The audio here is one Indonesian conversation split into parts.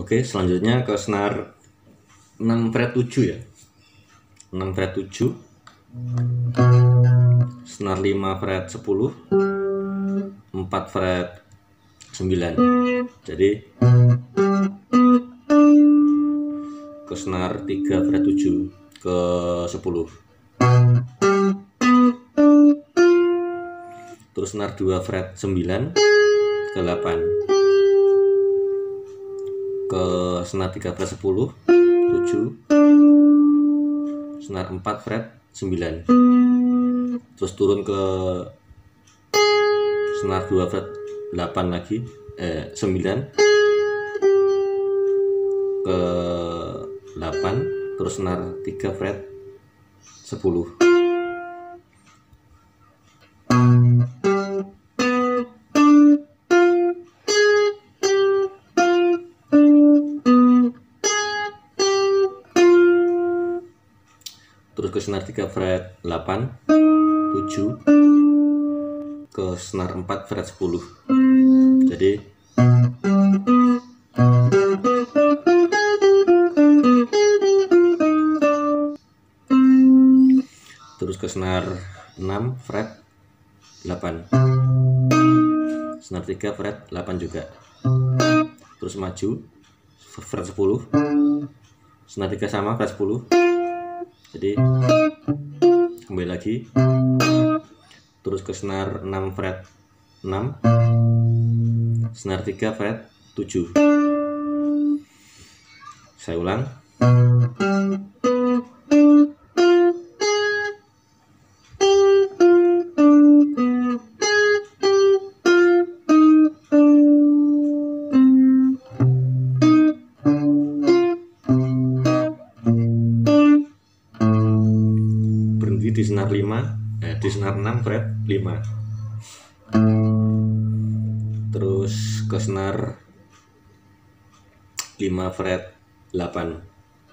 Oke, selanjutnya ke senar 6 fret 7 ya. 6 fret 7, senar 5 fret 10, 4 fret 9. Jadi ke senar 3 fret 7 ke 10. Terus senar 2 fret 9 ke 8. Ke senar 3 fret 10, 7. Senar 4 fret 9. Terus turun ke senar 2 fret 8 lagi, 9 ke 8, terus senar 3 fret 10. Terus ke senar 3 fret 8, 7, ke senar 4 fret 10. Jadi terus ke senar 6 fret 8, senar 3 fret 8 juga. Terus maju fret 10, senar 3 sama fret 10. Jadi kembali lagi, terus ke senar 6 fret 6, senar 3 fret 7. Saya ulang. Berhenti di senar 5, di senar 6 fret 5. Terus ke senar 5 fret 8.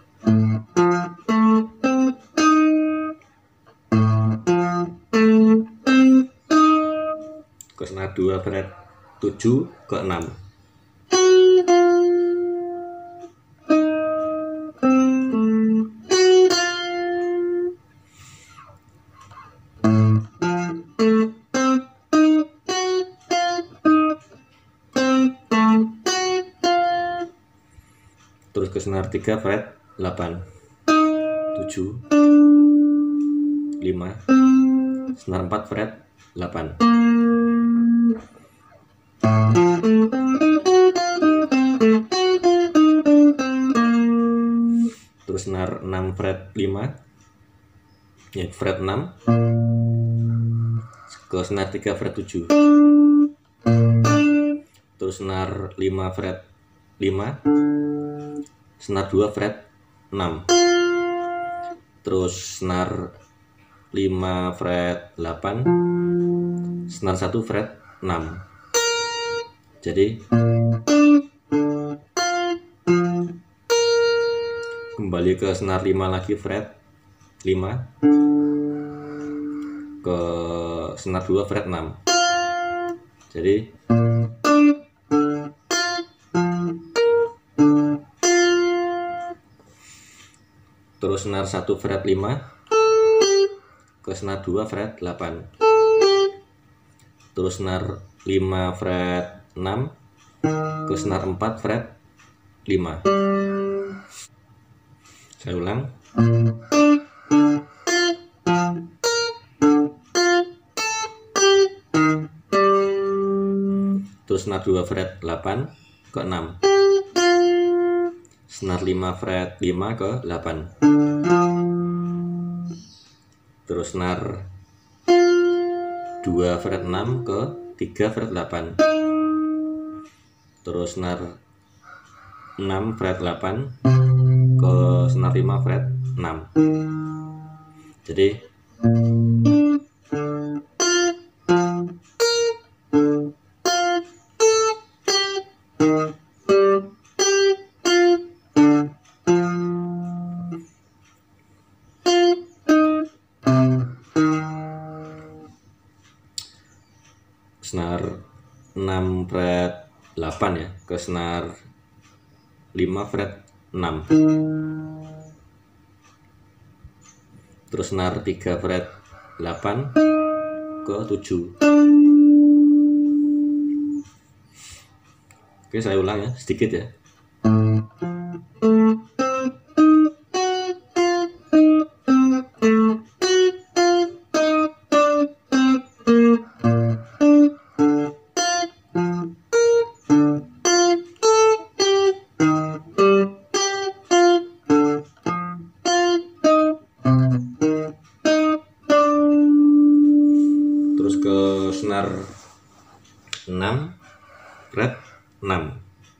Ke senar 2 fret 7 ke 6. Terus ke senar 3 fret 8, 7, 5, senar 4 fret 8. Terus senar 6 fret 5, ya fret 6, ke senar 3 fret 7. Terus senar 5 fret 5, senar 2 fret 6. Terus senar 5 fret 8, senar 1 fret 6. Jadi kembali ke senar 5 lagi fret 5, ke senar 2 fret 6. Jadi terus senar 1 fret 5, ke senar 2 fret 8. Terus senar 5 fret 6, ke senar 4 fret 5. Saya ulang. Terus senar 2 fret 8 ke 6. Senar 5 fret 5 ke 8. Terus senar 2 fret 6 ke 3 fret 8. Terus senar 6 fret 8 ke senar 5 fret 6. Jadi senar 6 fret 8 ya, ke senar 5 fret 6, terus senar 3 fret 8 ke 7. Oke, saya ulang ya, sedikit ya. Terus ke senar 6 fret 6,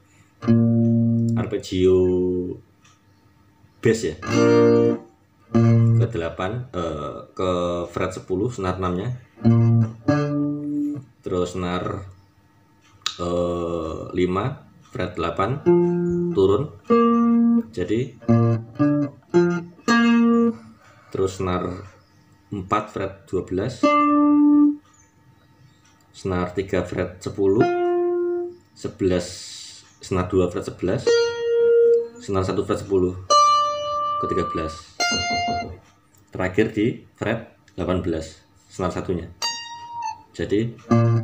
arpeggio bass ya, ke 8 ke fret 10 senar 6 nya, terus senar 5 fret 8 turun, jadi terus senar 4 fret 12, senar 3 fret 10, 11 senar 2 fret 11, senar 1 fret 10 ke 13, terakhir di fret 18 senar satunya. Jadi